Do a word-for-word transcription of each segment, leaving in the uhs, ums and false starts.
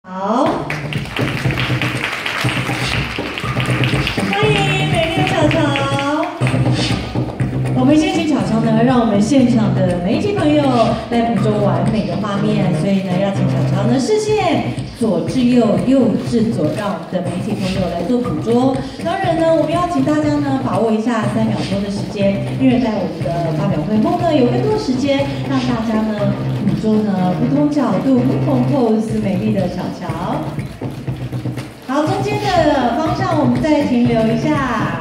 好，欢迎美丽的巧巧。我们先请巧巧呢，让我们现场的媒体朋友来捕捉完美的画面，所以呢，要请巧巧呢视线左至右，右至左，让我们的媒体朋友来做捕捉。当然呢，我们要请大家呢把握一下三秒钟的时间，因为在我们的发表会后呢，有更多时间让大家呢捕捉呢不同角度、不同 pose 美丽的巧巧。好，中间的方向我们再停留一下。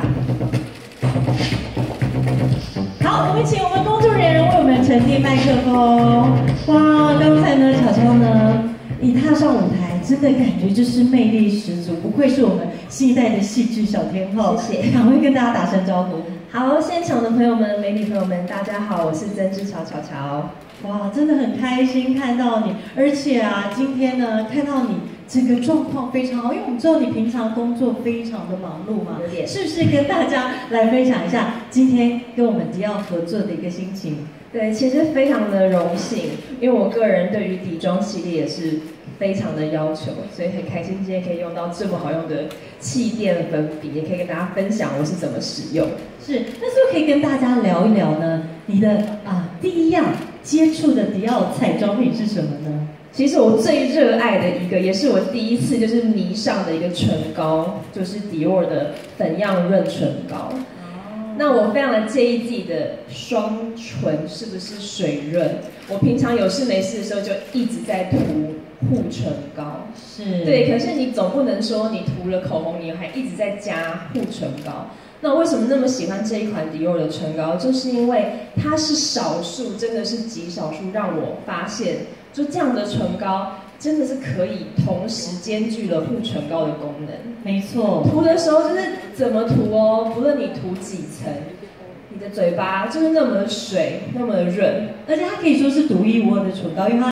好，我们请我们工作人员为我们传递麦克风。哇，刚才呢，巧巧呢一踏上舞台，真的感觉就是魅力十足，不愧是我们新一代的戏剧小天后。 谢谢， 赶快跟大家打声招呼。 好，现场的朋友们、媒体朋友们，大家好，我是曾之乔巧巧。 哇，真的很开心看到你，而且啊，今天呢看到你整个状况非常好，因为我们知道你平常工作非常的忙碌嘛， 有点， 是不是跟大家来分享一下今天跟我们迪奥合作的一个心情？ 对，其实非常的荣幸，因为我个人对于底妆系列也是非常的要求，所以很开心今天可以用到这么好用的气垫粉笔，也可以跟大家分享我是怎么使用。 是，那是不是可以跟大家聊一聊呢？你的啊第一样接触的迪奥彩妆品是什么呢？ 其实我最热爱的一个，也是我第一次就是迷上的一个唇膏，就是迪奥的粉样润唇膏。那我非常的介意自己的双唇是不是水润，我平常有事没事的时候就一直在涂护唇膏， 是， 对，可是你总不能说你涂了口红，你还一直在加护唇膏。那为什么那么喜欢这一款迪奥的唇膏？就是因为它是少数，真的是极少数让我发现，就这样的唇膏真的是可以同时兼具了护唇膏的功能。 没错， 涂的时候就是怎么涂哦，不论你涂几层，你的嘴巴就是那么水，那么润， 而且它可以说是独一无二的唇膏，因为它